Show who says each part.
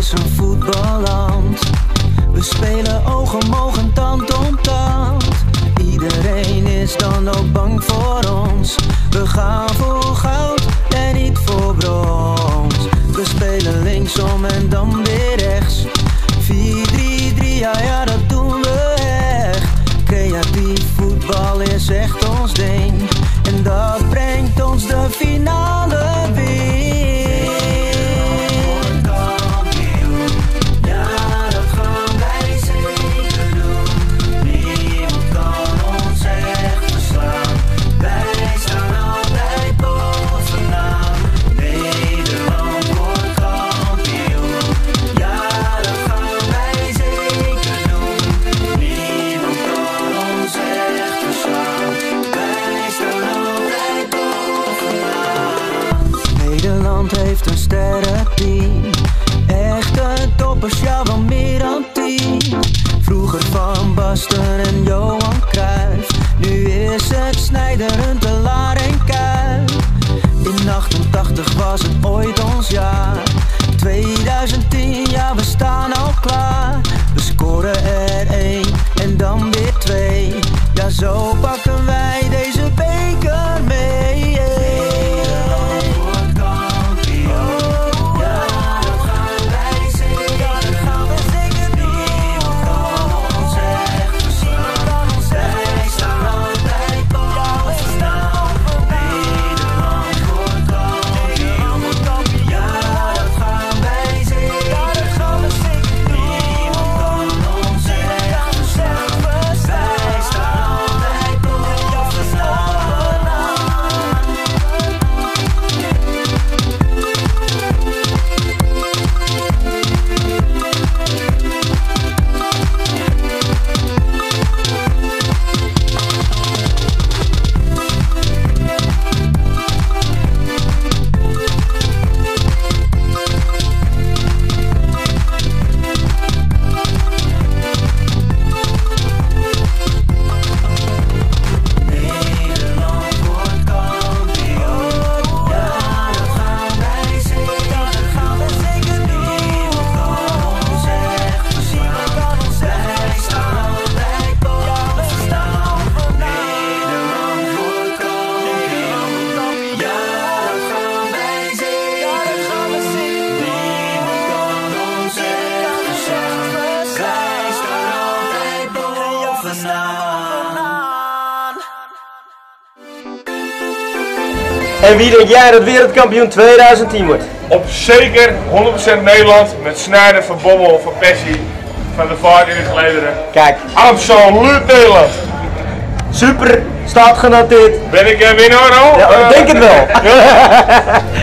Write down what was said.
Speaker 1: is een voetballand. We spelen oog om oog en tand om tand. Iedereen is dan ook bang voor ons. We gaan voor goud en niet voor brons. We spelen linksom en dan weer rechts. 4-3-3, ja dat doen we echt. Creatief voetbal is echt ons ding. En dat brengt ons de finale weer. Heeft een sterrenteam. Echte toppers, ja wel meer dan 10. Vroeger Van Basten en Johan Cruijff. Nu is het Sneijder, Huntelaar en Kuyt. In 88 was het ooit ons jaar. 2010, ja we staan al klaar. We scoren er 1 en dan weer 2. Ja zo pakken wij deze beker mee.
Speaker 2: En wie denk jij dat wereldkampioen 2010 wordt?
Speaker 3: Op zeker 100% Nederland met Sneijder, Van Bommel, Van Persie, Van der Vaart in de gelederen.
Speaker 2: Kijk.
Speaker 3: Absoluut Nederland.
Speaker 2: Super, staat genoteerd.
Speaker 3: Ben ik winnaar al?
Speaker 2: Ja, ik denk het wel.